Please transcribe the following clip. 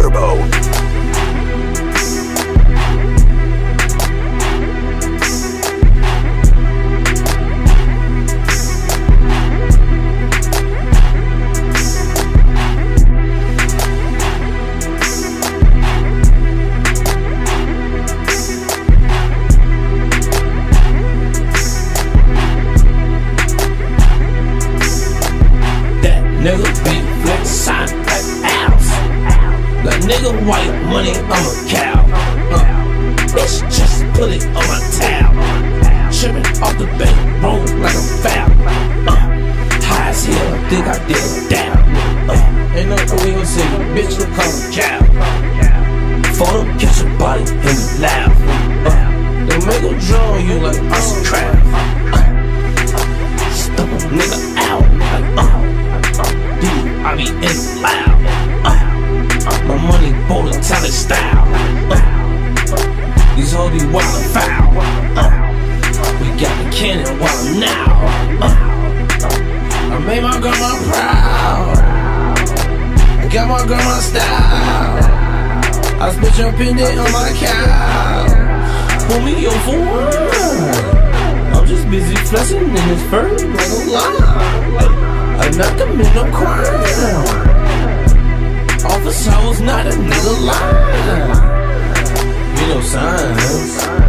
Turbo. Nigga be flex sign like owls. Like nigga white money, I'm a cow. Bitch just put it on my towel. Tripping off the bank, roll like a foul. High as hell, I think I did it down. Ain't no way gon' say bitch will call a cow. For them catch a body and we loud. They make them draw you like Austin Crab. Stump a nigga out like I be in loud. My money bold Italian style. These hoes be wild and foul. We got the cannon wild now. I made my grandma proud. I got my grandma style. I spit your pendant on my couch. Pull me up for one. I'm just busy flexing in this fur like a lie. I'm not committing no crime. Officer, I was not a nigga lie. You know signs.